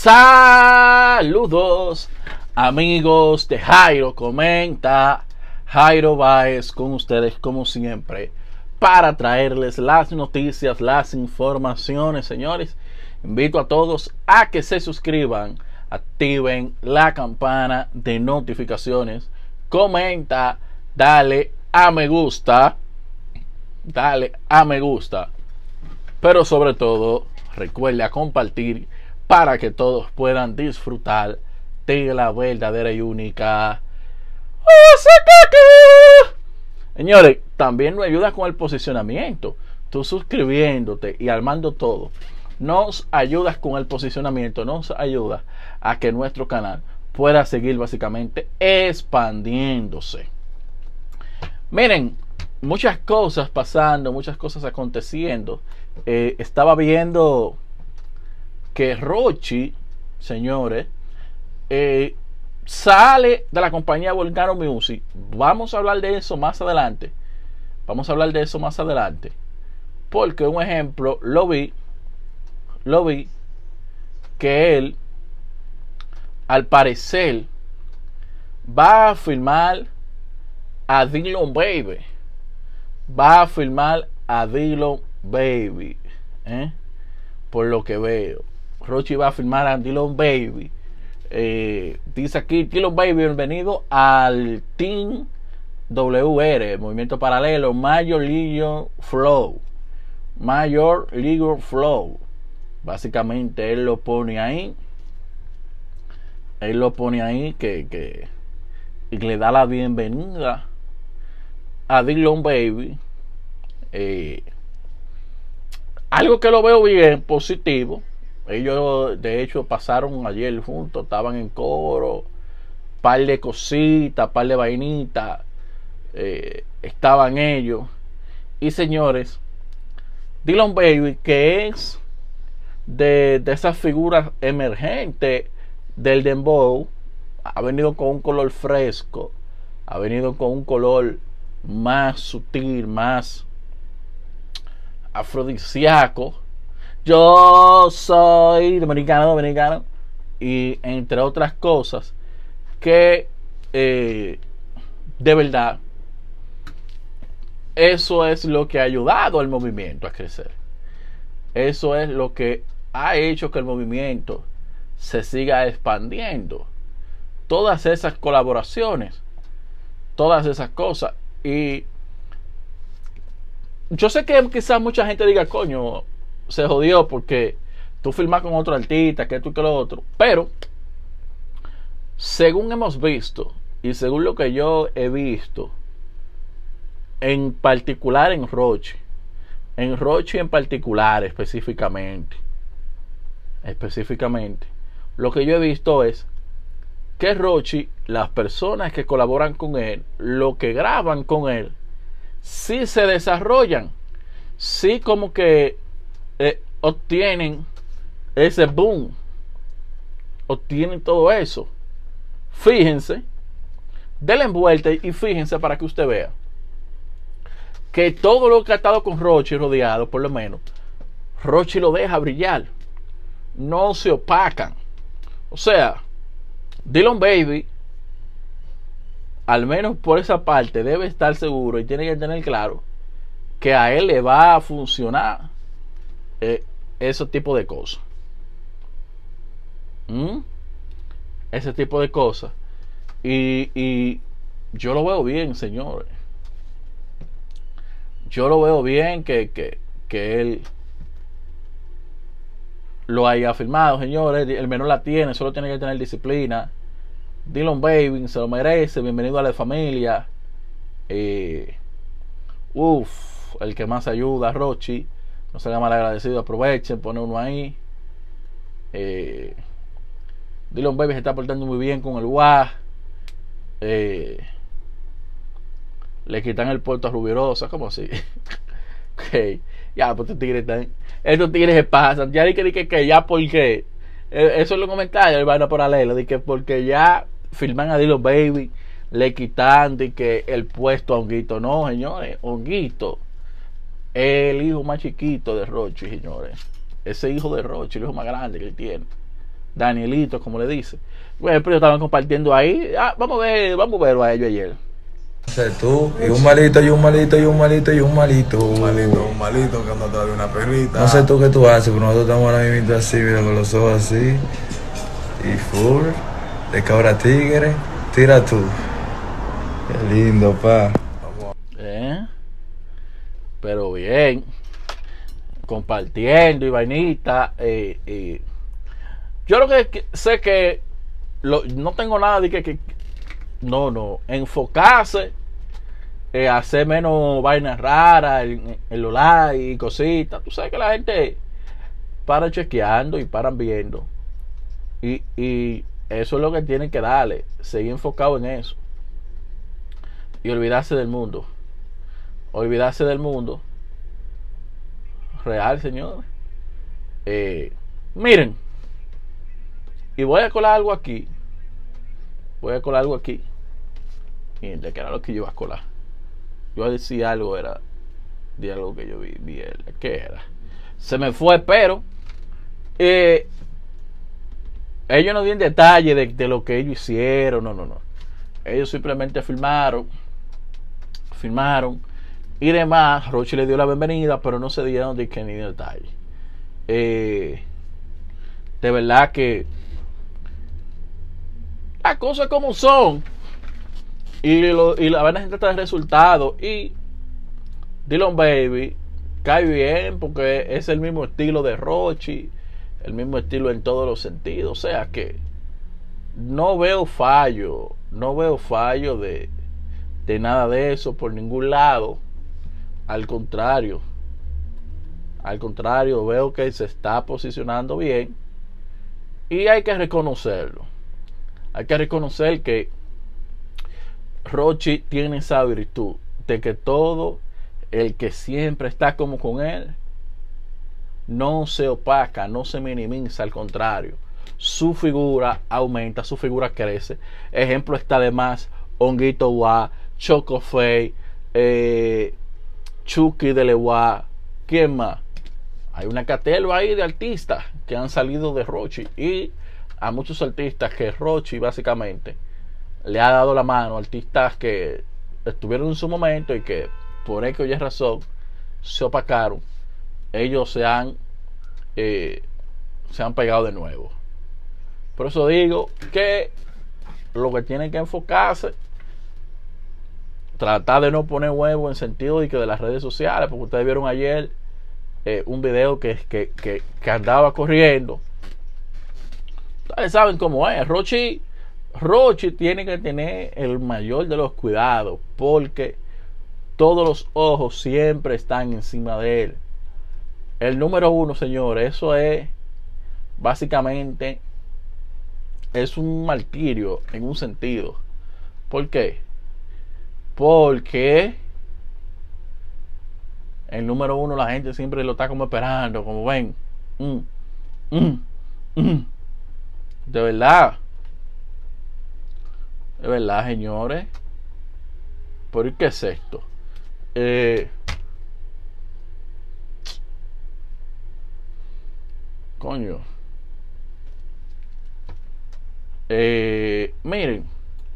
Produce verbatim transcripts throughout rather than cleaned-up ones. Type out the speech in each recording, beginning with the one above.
Saludos amigos de Jairo Comenta. Jairo Báez con ustedes como siempre para traerles las noticias, las informaciones. Señores, invito a todos a que se suscriban, activen la campana de notificaciones, comenta, dale a me gusta, dale a me gusta, pero sobre todo recuerda compartir para que todos puedan disfrutar de la verdadera y única Osakaka. Señores, también nos ayuda con el posicionamiento. Tú suscribiéndote y armando todo, nos ayudas con el posicionamiento, nos ayuda a que nuestro canal pueda seguir básicamente expandiéndose. Miren, muchas cosas pasando, muchas cosas aconteciendo. Eh, estaba viendo que Rochy, señores, eh, sale de la compañía Volcano Music. Vamos a hablar de eso más adelante. Vamos a hablar de eso más adelante. Porque un ejemplo, lo vi, lo vi, que él, al parecer, va a firmar a Dillon Baby. Va a firmar a Dillon Baby. ¿eh? Por lo que veo. Rochy va a firmar a Dillon Baby. Eh, dice aquí Dillon Baby, bienvenido al Team W R, movimiento paralelo, Major League Flow. Major League Flow. Básicamente él lo pone ahí. Él lo pone ahí que, que y le da la bienvenida a Dillon Baby. Eh, algo que lo veo bien, positivo. Ellos de hecho pasaron ayer juntos, estaban en coro, par de cositas, par de vainitas, eh, estaban ellos. Y señores, Dillon Baby, que es de, de esas figuras emergentes del dembow, ha venido con un color fresco, ha venido con un color más sutil, más afrodisíaco. Yo soy dominicano, dominicano, y entre otras cosas que eh, de verdad eso es lo que ha ayudado al movimiento a crecer. Eso es lo que ha hecho que el movimiento se siga expandiendo. Todas esas colaboraciones, todas esas cosas. Y yo sé que quizás mucha gente diga, coño, se jodió porque tú filmas con otro artista, que tú que lo otro. Pero según hemos visto y según lo que yo he visto, en particular en Rochy, en Rochy en particular específicamente, específicamente, lo que yo he visto es que Rochy, las personas que colaboran con él, lo que graban con él, sí se desarrollan, sí como que Eh, obtienen ese boom, obtienen todo eso. Fíjense, denle vuelta y fíjense para que usted vea que todo lo que ha estado con Rochy rodeado, por lo menos Rochy lo deja brillar, no se opacan. O sea, Dillon Baby, al menos por esa parte, debe estar seguro y tiene que tener claro que a él le va a funcionar Eh, ese tipo de cosas. ¿Mm? Ese tipo de cosas. Y, y yo lo veo bien, señores. Yo lo veo bien que, que, que él lo haya firmado, señores. El menor la tiene, solo tiene que tener disciplina. Dillon Baby se lo merece. Bienvenido a la familia. Eh, Uf, el que más ayuda, Rochy. No se haga mal agradecido, aprovechen, pone uno ahí. Eh, Dillon Baby se está portando muy bien con el W A. Eh, le quitan el puerto a Rubirosa, ¿cómo así? Okay. Ya, pues estos tigres están. Estos tigres se pasan. Ya dije que, que ya porque. Eh, eso es lo comentario, el vaina paralelo. De que porque ya firman a Dillon Baby, le quitan de que el puesto a Honguito. No, señores, Honguito, el hijo más chiquito de Rochy, señores. Ese hijo de Rochy, el hijo más grande que él tiene. Danielito, como le dice. Bueno, pero estaban compartiendo ahí. Ah, vamos a ver, vamos a verlo a ellos ayer. Tú, y un malito, y un malito, y un malito, y un malito. Un malito, un malito que anda atrás de una perrita. No sé tú qué tú haces, pero nosotros estamos ahora mismo así, mira, con los ojos así. Y full, de cabra tigre, tira tú. Qué lindo, pa. ¿Eh? Pero bien. Compartiendo y vainita. Eh, eh. Yo lo que sé que lo, no tengo nada de que, que no, no, enfocarse, eh, hacer menos vainas raras en, en los likes y cositas. Tú sabes que la gente para chequeando y paran viendo. Y, y eso es lo que tienen que darle, seguir enfocado en eso. Y olvidarse del mundo. Olvidarse del mundo real, señores. Eh, miren. Y voy a colar algo aquí. Voy a colar algo aquí. Y de qué era lo que yo iba a colar. Yo decía algo, era de algo que yo vi, vi ¿qué era? Se me fue, pero eh, ellos no dieron detalle de, de lo que ellos hicieron. No, no, no. Ellos simplemente filmaron. Filmaron. Y demás. Rochi le dio la bienvenida, pero no se dieron de que ni detalle. Eh, de verdad que las cosas como son, y, lo, y la vaina gente está de resultado, y Dylan Baby cae bien porque es el mismo estilo de Rochi, el mismo estilo en todos los sentidos. O sea que no veo fallo, no veo fallo de, de nada de eso por ningún lado. Al contrario, al contrario, veo que se está posicionando bien y hay que reconocerlo. Hay que reconocer que Rochi tiene esa virtud de que todo el que siempre está como con él no se opaca, no se minimiza, al contrario, su figura aumenta, su figura crece. Ejemplo está además Honguito Wa, Choco Fey, eh, Chucky de Lewa. ¿Quién más? Hay una catelo ahí de artistas que han salido de Rochi, y a muchos artistas que Rochi básicamente le ha dado la mano, artistas que estuvieron en su momento y que por X o Y razón se opacaron. Ellos se han eh, se han pegado de nuevo. Por eso digo que lo que tienen que enfocarse, tratar de no poner huevo en sentido de que de las redes sociales, porque ustedes vieron ayer eh, un video que, que, que, que andaba corriendo. Ustedes saben cómo es. Rochi, Rochi tiene que tener el mayor de los cuidados, porque todos los ojos siempre están encima de él. El número uno, señores, eso es básicamente es un martirio en un sentido. ¿Por qué? Porque el número uno la gente siempre lo está como esperando, como ven. Mm, mm, mm. De verdad. De verdad, señores. ¿Por qué es esto? Eh, coño. Eh, miren.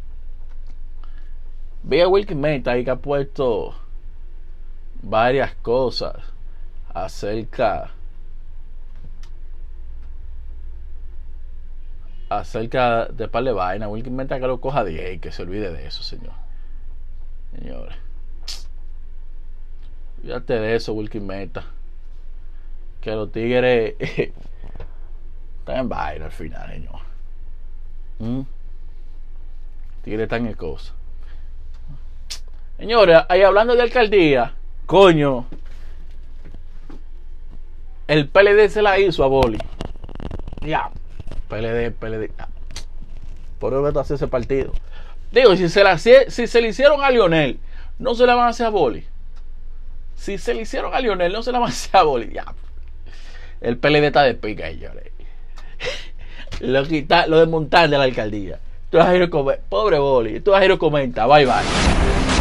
Vi a Wilkie Meta ahí que ha puesto varias cosas acerca acerca de par de vaina. Wilkie Meta que lo coja diez y que se olvide de eso, señor. Señores, fíjate de eso, Wilkie Meta. Que los tigres están en vaina al final, señor. ¿Mm? Tigres están en cosas. Señores, ahí hablando de alcaldía, coño, el P L D se la hizo a Boli. Ya, P L D, P L D. Ya. Por eso que hace ese partido. Digo, si se, la, si se le hicieron a Lionel, no se la van a hacer a Boli. Si se le hicieron a Lionel, no se la van a hacer a Boli. Ya. El P L D está de pica, señores. Lo, quita, lo desmontan de la alcaldía. Tú vas a ir a comer. Pobre Boli. Tú vas a ir a comentar. Bye, bye.